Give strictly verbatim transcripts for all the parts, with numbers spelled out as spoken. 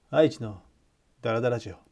愛知のダラダラジオ。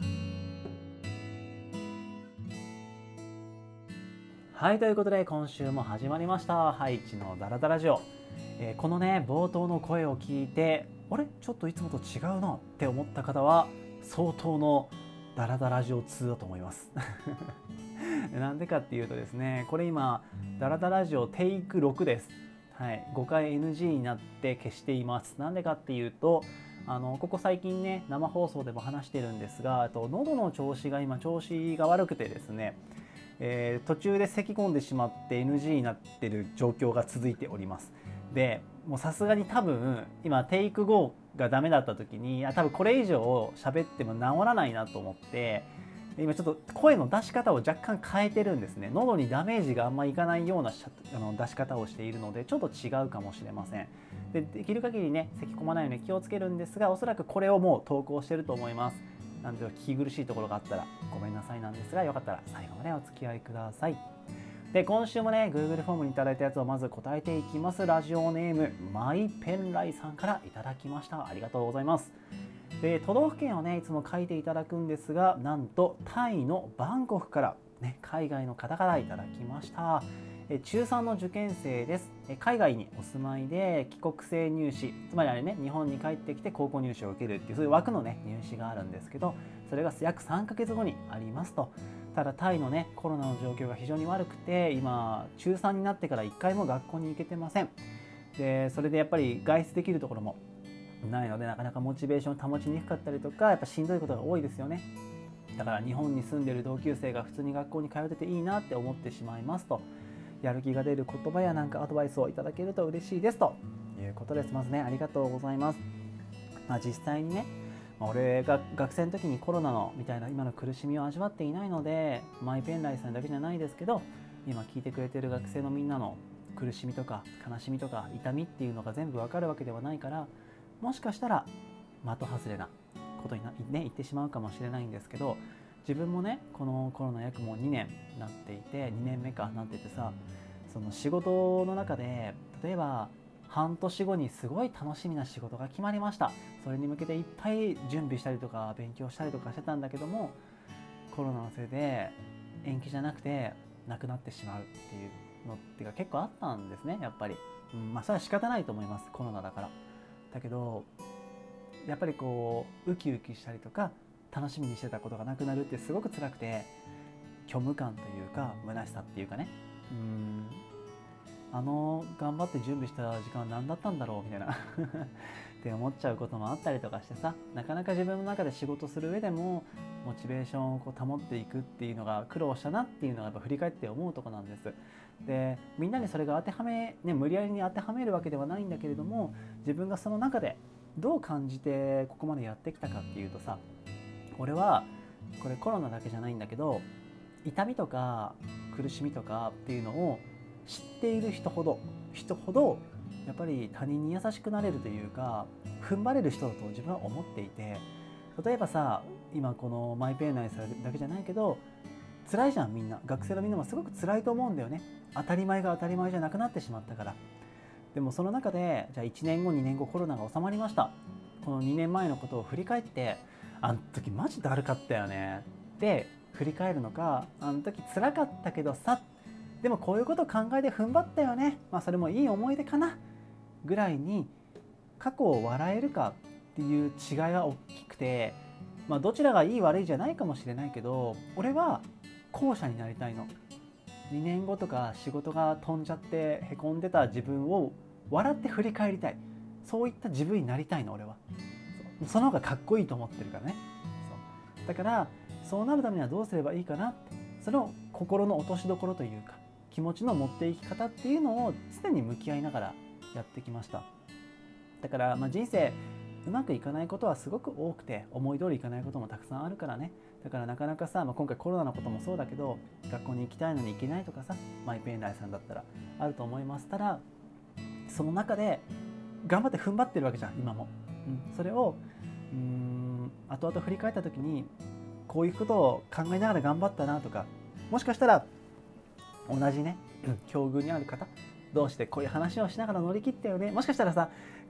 はい、ということで今週も始まりましたハイチのダラダラジオ、えー、このね冒頭の声を聞いてあれちょっといつもと違うなって思った方は相当のダラダラジオ通だと思いますなんでかっていうとですね、これ今ダラダラジオテイクろくです。はい、ごかい エヌジー になって消しています。なんでかっていうとあのここ最近ね生放送でも話してるんですが、あと喉の調子が今調子が悪くてですね、えー、途中で咳き込んでしまって エヌジー になってる状況が続いております。でもうさすがに多分今テイクごがダメだった時に、あ多分これ以上喋っても治らないなと思って今ちょっと声の出し方を若干変えてるんですね。喉にダメージがあんまりいかないようなあの出し方をしているのでちょっと違うかもしれません。でできる限りね咳き込まないように気をつけるんですが、おそらくこれをもう投稿してると思います。なので聞き苦しいところがあったらごめんなさいなんですが、よかったら最後までお付き合いください。で今週もね Google フォームにいただいたやつをまず答えていきます。ラジオネームマイペンライさんからいただきました。ありがとうございます。で都道府県をねいつも書いていただくんですが、なんとタイのバンコクから、ね、海外の方からいただきました。中さんの受験生です。海外にお住まいで帰国生入試、つまりあれね日本に帰ってきて高校入試を受けるっていうそういう枠のね入試があるんですけど、それが約さんかげつごにありますと。ただタイのねコロナの状況が非常に悪くて今中さんになってからいっかいも学校に行けてません。でそれでやっぱり外出できるところもないのでなかなかモチベーションを保ちにくかったりとか、やっぱしんどいことが多いですよね。だから日本に住んでいる同級生が普通に学校に通ってていいなって思ってしまいますと。やる気が出る言葉やなんかアドバイスをいただけると嬉しいですということです。まずねありがとうございます。まあ、実際にね俺が学生の時にコロナのみたいな今の苦しみを味わっていないので、マイペンライさんだけじゃないですけど今聞いてくれてる学生のみんなの苦しみとか悲しみとか痛みっていうのが全部わかるわけではないから、もしかしたら的外れなことにな、ね、言ってしまうかもしれないんですけど、自分もねこのコロナ約もうにねんなっていてにねんめかなっててさ、その仕事の中で例えば半年後にすごい楽しみな仕事が決まりました。それに向けていっぱい準備したりとか勉強したりとかしてたんだけども、コロナのせいで延期じゃなくてなくなってしまうっていうのっていうか結構あったんですねやっぱり、うん、まあそれは仕方ないと思います、コロナだから。だけどやっぱりこうウキウキしたりとか楽しみにしてたことがなくなるってすごく辛くて、虚無感というか虚しさっていうかね、うーんあの頑張って準備した時間は何だったんだろうみたいなって思っちゃうこともあったりとかしてさ、なかなか自分の中で仕事する上でもモチベーションをこう保っていくっていうのが苦労したなっていうのがやっぱ振り返って思うところなんです。でみんなにそれが当てはめ、ね、無理やりに当てはめるわけではないんだけれども、自分がその中でどう感じてここまでやってきたかっていうとさ、俺はこれコロナだけじゃないんだけど、痛みとか苦しみとかっていうのを知っている人ほど人ほどやっぱり他人に優しくなれるというか踏ん張れる人だと自分は思っていて、例えばさ今このマイペンナイスだけじゃないけど辛いじゃん、みんな学生のみんなもすごく辛いと思うんだよね。当たり前が当たり前じゃなくなってしまったから。でもその中でじゃあいちねんごにねんごコロナが収まりました。このにねんまえのことを振り返って、あの時マジだるかったよねって振り返るのか、あの時辛かったけどさでもこういうこと考えて踏ん張ったよね、まあそれもいい思い出かなぐらいに過去を笑えるかっていう違いは大きくて、まあどちらがいい悪いじゃないかもしれないけど、俺は後者になりたいの。にねんごとか仕事が飛んじゃってへこんでた自分を笑って振り返りたい、そういった自分になりたいの俺は。そその方がかっこいいと思ってるからね。そうだからそうなるためにはどうすればいいかなって、その心の落としどころというか気持ちの持っていき方っていうのを常に向き合いながらやってきました。だから、まあ、人生うまくいかないことはすごく多くて思い通りいかないこともたくさんあるからね。だからなかなかさ、まあ、今回コロナのこともそうだけど学校に行きたいのに行けないとかさ、マイペンライさんだったらあると思います。ただその中で頑張って踏ん張ってるわけじゃん今も、うん、それをうーん後々振り返った時にこういうことを考えながら頑張ったなとか、もしかしたら同じね境遇にある方同士でこういう話をしながら乗り切ったよね、もしかしたらさ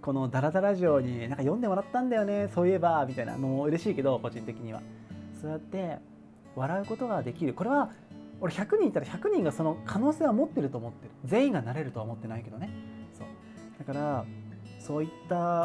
このダラダラジオになんか読んでもらったんだよね、そういえばみたいなのも嬉しいけど、個人的にはそうやって笑うことができる。これは俺ひゃくにんいたらひゃくにんがその可能性は持ってると思ってる。全員がなれるとは思ってないけどね。そうだからそういった、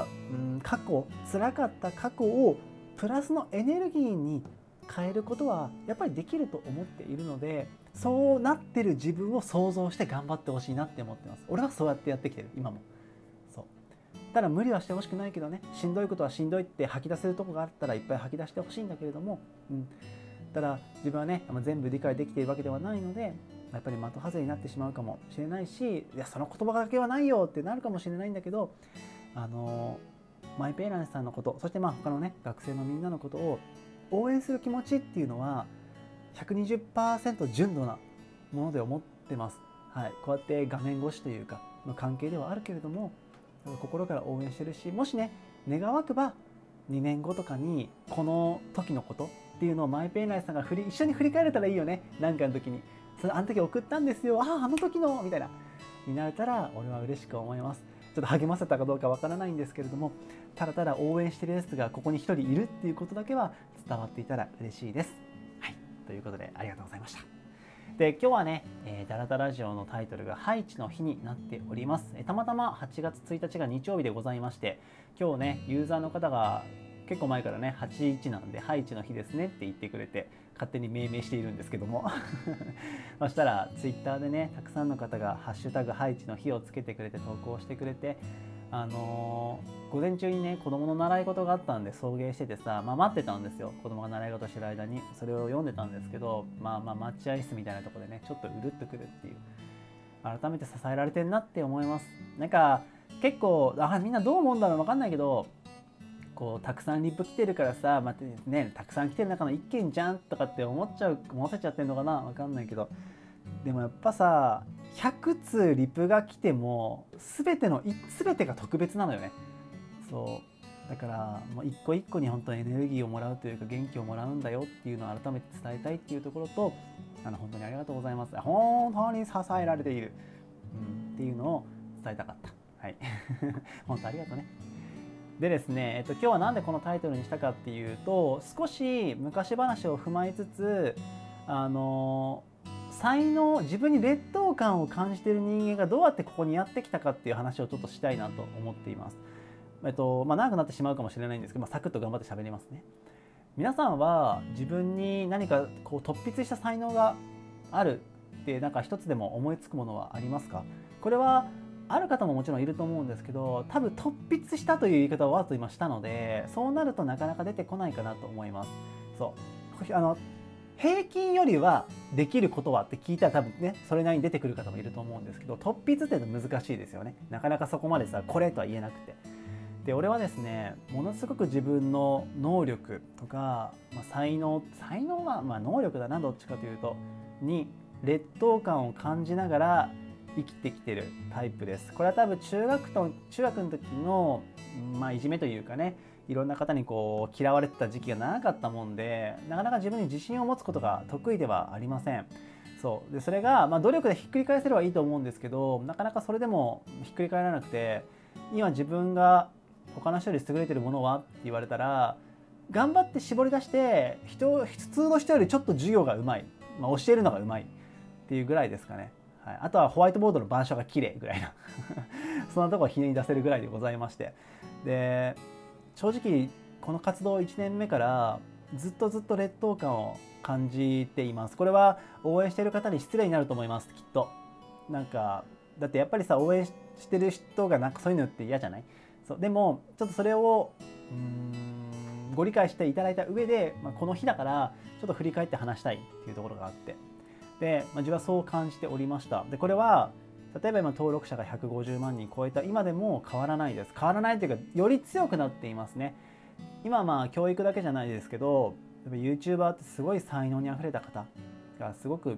うん、過去辛かった過去をプラスのエネルギーに変えることはやっぱりできると思っているので、そうなってる自分を想像して頑張ってほしいなって思ってます。俺はそうやってやってきてる今も。そうただ無理はしてほしくないけどね、しんどいことはしんどいって吐き出せるとこがあったらいっぱい吐き出してほしいんだけれども、うん、ただ自分はね全部理解できているわけではないので、やっぱり的外れになってしまうかもしれないし、いやその言葉だけはないよってなるかもしれないんだけど、あのマイペイランスさんのこと、そしてまあ他のね学生のみんなのことを応援する気持ちっていうのは ひゃくにじゅっパーセント 純度なもので思ってます。はい、こうやって画面越しというかの関係ではあるけれども、心から応援してるし、もしね願わくばにねんごとかにこの時のことっていうのをマイペイランスさんが振り一緒に振り返れたらいいよね。なんかの時にそれあの時送ったんですよ、あああの時のみたいなになれたら俺は嬉しく思います。ちょっと励ませたかどうかわからないんですけれども、ただただ応援してるやつがここに一人いるっていうことだけは伝わっていたら嬉しいです。はい、ということでありがとうございました。で今日はね、えー、ダラダラジオのタイトルがハイチの日になっております。えー、たまたまはちがつついたちが日曜日でございまして、今日ねユーザーの方が結構前からねはちいちなんでハイチの日ですねって言ってくれて勝手に命名しているんですけどもそしたらツイッターでねたくさんの方がハッシュタグハイチの日をつけてくれて投稿してくれて、あのー、午前中にね子供の習い事があったんで送迎しててさ、まあ、待ってたんですよ。子供が習い事してる間にそれを読んでたんですけど、まあまあ待合室みたいなところでねちょっとうるっとくるっていう、改めて支えられてるなって思います。なんか結構あみんなどう思うんだろう分かんないけど、こうたくさんリップ来てるからさ、まあね、たくさん来てる中の一件じゃんとかって思っちゃう思わせちゃってるのかな、分かんないけど、でもやっぱさひゃくつうリプが来ても全ての全てが特別なのよね。そうだからもう一個一個に本当にエネルギーをもらうというか元気をもらうんだよっていうのを改めて伝えたいっていうところと、あの本当にありがとうございます、本当に支えられている、うん、っていうのを伝えたかった。はい本当ありがとうね。でですね、えっと、今日はなんでこのタイトルにしたかっていうと、少し昔話を踏まえつつ、あの才能、自分に劣等感を感じている人間がどうやってここにやってきたかっていう話をちょっとしたいなと思っています。えっとまあ、長くなってしまうかもしれないんですけど、まあ、サクッと頑張って喋りますね。皆さんは自分に何かこう突筆した才能があるってなんか一つでも思いつくものはありますか？これはある方ももちろんいると思うんですけど、多分突筆したという言い方をわざと今したので、そうなるとなかなか出てこないかなと思います。そうあの平均よりはできることはって聞いたら多分ねそれなりに出てくる方もいると思うんですけど、突筆っていうのは難しいですよね。なかなかそこまでさこれとは言えなくて、で俺はですねものすごく自分の能力とか、まあ、才能才能はまあ能力だな、どっちかというとに劣等感を感じながら生きてきてるタイプです。これは多分中学と中学の時の、まあ、いじめというかね、いろんな方にこう嫌われてた時期が長かったもんで、なかなか自分に自信を持つことが得意ではありません。そうでそれが、まあ、努力でひっくり返せればいいと思うんですけど、なかなかそれでもひっくり返らなくて、今自分が他の人より優れてるものはって言われたら、頑張って絞り出して人普通の人よりちょっと授業がうまい、まあ、教えるのがうまいっていうぐらいですかね。はい、あとはホワイトボードの板書が綺麗ぐらいなそんなところをひねり出せるぐらいでございまして、で正直この活動いちねんめからずっとずっと劣等感を感じています。これは応援している方に失礼になると思います。きっとなんかだってやっぱりさ応援してる人がなんかそういうのって嫌じゃない？そうでもちょっとそれをうーんご理解していただいた上で、まあ、この日だからちょっと振り返って話したいっていうところがあって、で、まあ、自分はそう感じておりました。でこれは例えば今登録者がひゃくごじゅうまんにん超えた今でも変わらないです。変わらないというかより強くなっていますね。今はまあ教育だけじゃないですけど、やっぱ YouTuber ってすごい才能にあふれた方がすごく、うん、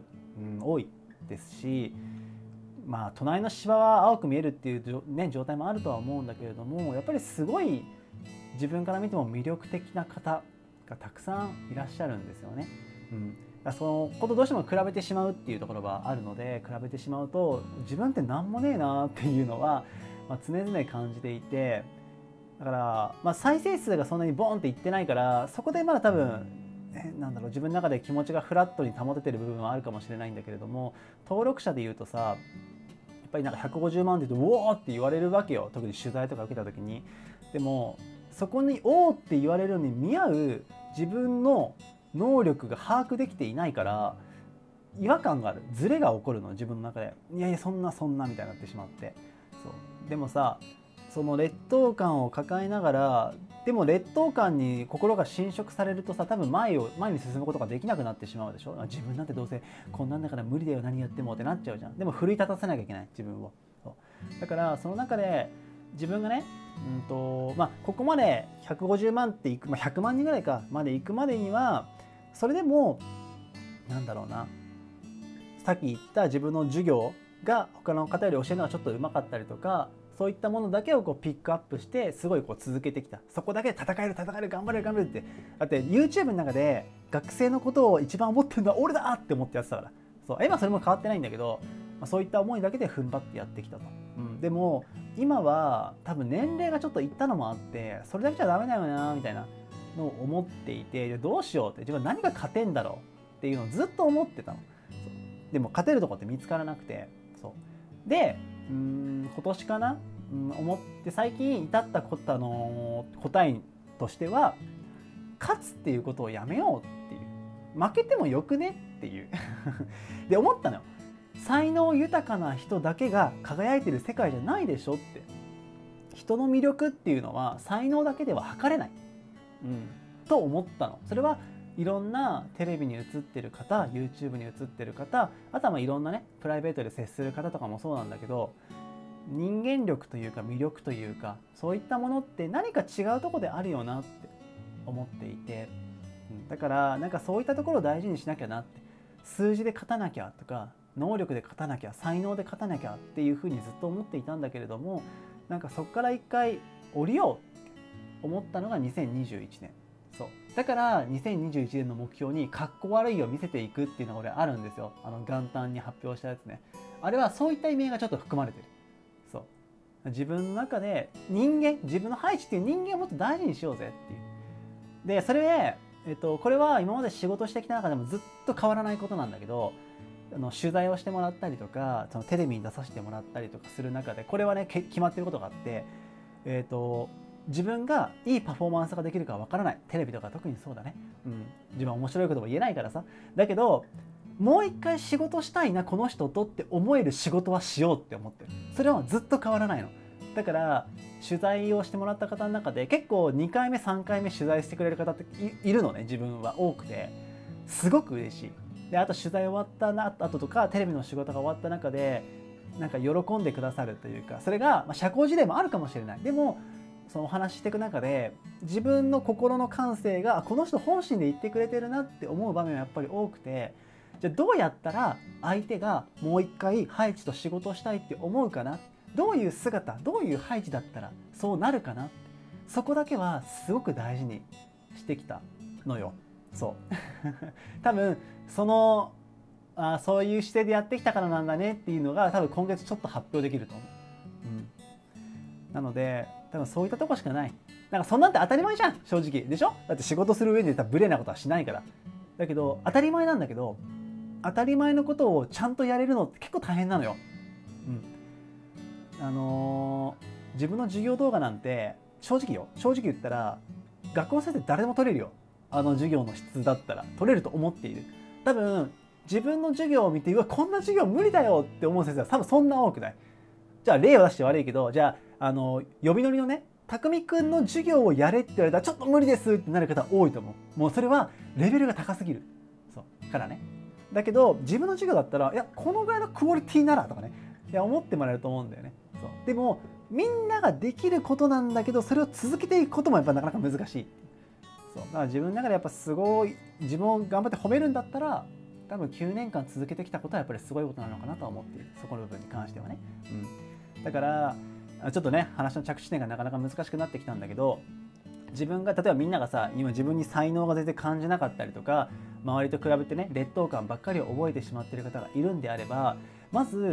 多いですし、まあ隣の芝は青く見えるっていう、ね、状態もあるとは思うんだけれども、やっぱりすごい自分から見ても魅力的な方がたくさんいらっしゃるんですよね。うん、そのことどうしても比べてしまうっていうところがあるので、比べてしまうと自分って何もねえなっていうのはまあ、常々感じていて、だから、まあ、再生数がそんなにボーンっていってないから、そこでまだ多分えなんだろう、自分の中で気持ちがフラットに保ててる部分はあるかもしれないんだけれども、登録者でいうとさ、やっぱりなんかひゃくごじゅうまんって言うと「おお!」って言われるわけよ、特に取材とか受けた時に。でもそこに「おお!」って言われるのに見合う自分の能力が把握できていないから、違和感がある、ズレが起こるの自分の中で。いやいや、そんなそんなみたいになってしまって。そうでもさ、その劣等感を抱えながら、でも劣等感に心が侵食されるとさ、多分前を前に進むことができなくなってしまうでしょ。自分なんてどうせこんなんだから無理だよ、何やってもってなっちゃうじゃん。でも奮い立たせなきゃいけない、自分を。そうだからその中で自分がね、うんとまあ、ここまでひゃくごじゅうまんっていく、まあ、ひゃくまんにんぐらいかまでいくまでには、それでもなんだろうな、さっき言った自分の授業が他の方より教えるのがちょっとうまかったりとか、そういったものだけをこうピックアップしてすごいこう続けてきた。そこだけで戦える戦える頑張れる頑張れるって。だって YouTube の中で学生のことを一番思ってるのは俺だって思ってやってたから。そう今それも変わってないんだけど、まあ、そういった思いだけで踏ん張ってやってきたと。うん、でも今は多分年齢がちょっといったのもあって、それだけじゃダメだよなみたいなのを思っていて、どうしようって、自分は何が勝てんだろうっていうのをずっと思ってたの。でも勝てるとこって見つからなくて、そうでうーん今年かな、うん、思って最近至ったこと、あのー、答えとしては、勝つっていうことをやめようっていう、負けてもよくねっていうで思ったのよ。才能豊かな人だけが輝いてる世界じゃないでしょって。人の魅力っていうのは才能だけでは測れない、うん、と思ったの。それはいろんなテレビに映ってる方、 YouTube に映ってる方、あとはまあいろんなねプライベートで接する方とかもそうなんだけど、人間力というか魅力というか、そういったものって何か違うとこであるよなって思っていて、うん、だからなんかそういったところを大事にしなきゃなって。数字で勝たなきゃとか、能力で勝たなきゃ、才能で勝たなきゃっていうふうにずっと思っていたんだけれども、なんかそこから一回降りようって思ったのがにせんにじゅういちねん。そうだからにせんにじゅういちねんの目標にかっこ悪いを見せていくっていうのが俺あるんですよ。あの元旦に発表したやつね。あれはそういった意味がちょっと含まれてる。そう自分の中で人間、自分の配置っていう人間をもっと大事にしようぜっていう。でそれで、えっと、これは今まで仕事してきた中でもずっと変わらないことなんだけど、あの取材をしてもらったりとか、そのテレビに出させてもらったりとかする中で、これはね決まってることがあって、えっと自分がいいパフォーマンスができるかわからない。テレビとか特にそうだね、うん、自分は面白いことも言えないからさ。だけどもう一回仕事したいなこの人とって思える仕事はしようって思ってる。それはずっと変わらないの。だから取材をしてもらった方の中で結構にかいめさんかいめ取材してくれる方って い, いるのね。自分は多くてすごく嬉しい。であと取材終わったな後とかテレビの仕事が終わった中でなんか喜んでくださるというか、それが、まあ、社交辞令もあるかもしれない。でもそのお話ししていく中で自分の心の感性がこの人本心で言ってくれてるなって思う場面はやっぱり多くて、じゃあどうやったら相手がもう一回ハイチと仕事をしたいって思うかな、どういう姿、どういうハイチだったらそうなるかな、そこだけはすごく大事にしてきたのよ。そう多分そのあそういう姿勢でやってきたからなんだねっていうのが多分今月ちょっと発表できると思う、うん、なので多分そういったとこしかない。なんかそんなんて当たり前じゃん正直でしょ。だって仕事する上で多分無礼なことはしないから。だけど当たり前なんだけど、当たり前のことをちゃんとやれるのって結構大変なのよ、うん、あのー、自分の授業動画なんて正直よ正直言ったら学校の先生誰でも取れるよ。あの授業の質だったら取れると思っている。多分自分の授業を見てうわこんな授業無理だよって思う先生は多分そんな多くない。じゃあ例を出して悪いけど、じゃあ、あの呼び乗りのね匠くんの授業をやれって言われたらちょっと無理ですってなる方多いと思う。もうそれはレベルが高すぎる。そうからね。だけど自分の授業だったらいやこのぐらいのクオリティならとかね、いや思ってもらえると思うんだよね。そうでもみんなができることなんだけど、それを続けていくこともやっぱなかなか難しい。そうだから自分の中でやっぱすごい自分を頑張って褒めるんだったら多分きゅうねんかん続けてきたことはやっぱりすごいことなのかなとは思っている。そこの部分に関してはね、うん、だからちょっとね話の着地点がなかなか難しくなってきたんだけど、自分が例えばみんながさ今自分に才能が全然感じなかったりとか、周りと比べてね劣等感ばっかりを覚えてしまっている方がいるんであれば、まず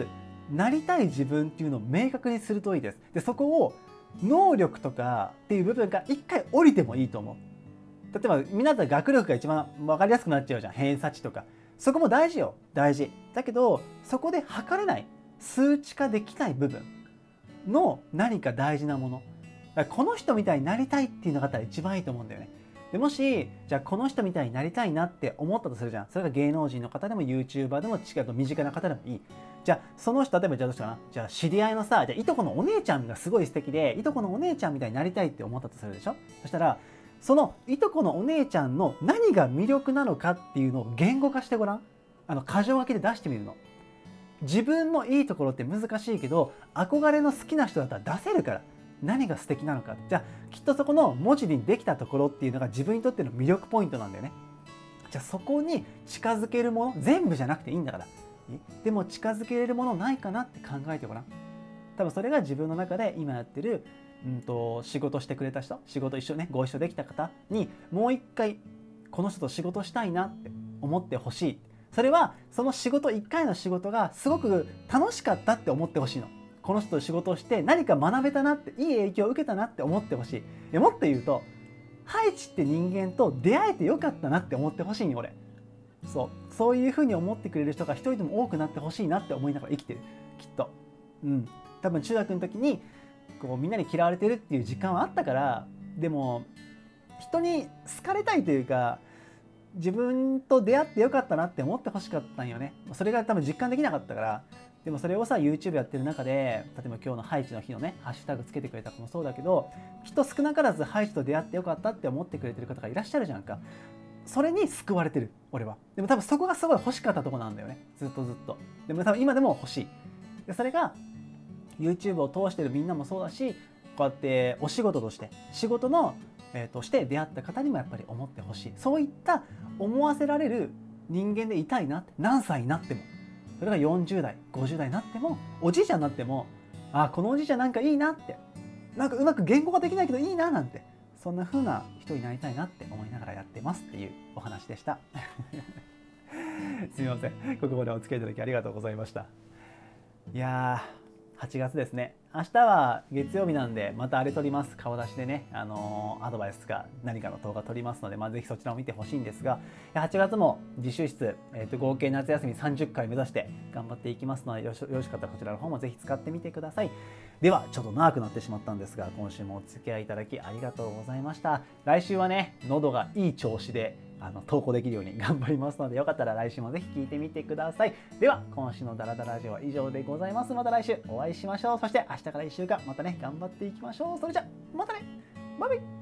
なりたい自分っていうのを明確にするといいです。でそこを能力とかっていう部分が一回降りてもいいと思う。例えばみんなだったら学力が一番分かりやすくなっちゃうじゃん。偏差値とかそこも大事よ、大事だけど、そこで測れない、数値化できない部分の何か大事なもの、だからこの人みたいになりたいっていうのがあったら一番いいと思うんだよね。でもしじゃあこの人みたいになりたいなって思ったとするじゃん。それが芸能人の方でも YouTuber でも違う身近な方でもいい。じゃあその人、例えばじゃあどうしたかな、じゃあ知り合いのさ、じゃあいとこのお姉ちゃんがすごい素敵で、いとこのお姉ちゃんみたいになりたいって思ったとするでしょ。そしたらそのいとこのお姉ちゃんの何が魅力なのかっていうのを言語化してごらん。あの箇条書きで出してみるの。自分のいいところって難しいけど、憧れの好きな人だったら出せるから、何が素敵なのか、じゃあきっとそこの文字にできたところっていうのが自分にとっての魅力ポイントなんだよね。じゃあそこに近づけるもの、全部じゃなくていいんだから、でも近づけれるものないかなって考えてごらん。多分それが自分の中で今やってる、うんと仕事してくれた人、仕事一緒ねご一緒できた方にもう一回この人と仕事したいなって思ってほしい。それはその仕事いっかいの仕事がすごく楽しかったって思ってほしいの。この人と仕事をして何か学べたなって、いい影響を受けたなって思ってほしい。もっと言うと、ハイチって人間と出会えてよかったなって思ってほしいんよ俺。そうそういうふうに思ってくれる人が一人でも多くなってほしいなって思いながら生きてる、きっと。うん多分中学の時にこうみんなに嫌われてるっていう実感はあったから、でも人に好かれたいというか、自分と出会ってよかったなって思ってほしかったんよね。それが多分実感できなかったから。でもそれをさ YouTube やってる中で、例えば今日のハイチの日のねハッシュタグつけてくれた子もそうだけど、きっと少なからずハイチと出会ってよかったって思ってくれてる方がいらっしゃるじゃんか。それに救われてる俺は。でも多分そこがすごい欲しかったとこなんだよね、ずっとずっと。でも多分今でも欲しい。でそれが YouTube を通してるみんなもそうだし、こうやってお仕事として仕事の、えー、として出会った方にもやっぱり思ってほしい。そういった思わせられる人間でいたいなって。何歳になっても、それがよんじゅう代ごじゅう代になっても、おじいちゃんになっても、あこのおじいちゃんなんかいいなって、なんかうまく言語化できないけどいいななんて、そんな風な人になりたいなって思いながらやってますっていうお話でしたすみません、ここまでお付き合いいただきありがとうございました。いやーはちがつですね。明日は月曜日なんでまたあれ撮ります。顔出しでね、あのー、アドバイスか何かの動画撮りますので、まあ、ぜひそちらを見てほしいんですが、はちがつも自習室、えー、と合計夏休みさんじゅっかい目指して頑張っていきますので、よろしよろしかったらこちらの方もぜひ使ってみてください。ではちょっと長くなってしまったんですが、今週もお付き合いいただきありがとうございました。来週はね喉がいい調子であの投稿できるように頑張りますので、よかったら来週もぜひ聞いてみてください。では今週のダラダララジオは以上でございます。また来週お会いしましょう。そして明日からいっしゅうかんまたね頑張っていきましょう。それじゃまたね、バイバイ。